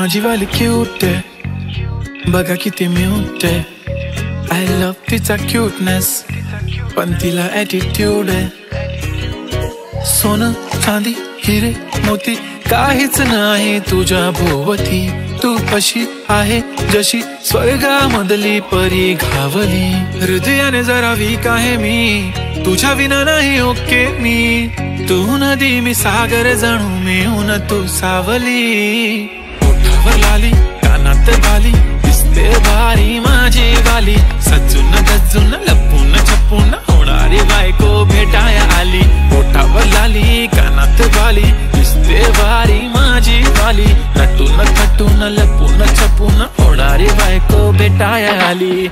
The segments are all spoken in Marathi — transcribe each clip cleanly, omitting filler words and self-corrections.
माझी वाली क्यूट आहे, बघा किती म्यूट आहे. आय लव्ह तिचा क्यूटनेस, पण तिला ॲटिट्यूड आहे. सोनं चांदी हिरे मोती काहीच नाही तुझ्या भोवती. तू अशी आहे जशी स्वर्गामधली परी घावली. हृदयाने जरा वीक आहे मी, तुझ्या विना नाही ओके मी. तू नदी मी सागर जणू मिळून तू सावली. ओठावर लाली कानात बाली दिसते भारी माझी वाली. सजून गजून लपून छपून होणारी बायको भेटाया आली. ओठावर लाली कानात बाली दिसते भारी माझी वाली. नटून खटून लपून छपून होणारी बायको भेटाया आली.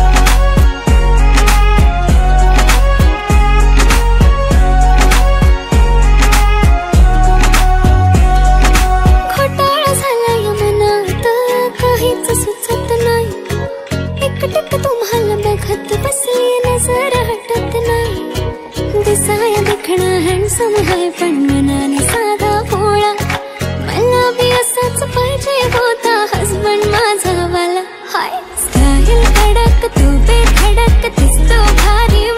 तुम्हाला बघत बसली नजर हटत नाही. दिसाया दिखणा हँडसम है पण मनाने साधा भोळा. मला बी असाच पाहिजे होता हसबंड माझा वाला. हाय स्टाईल कडक तू बेधडक दिसतो भारी.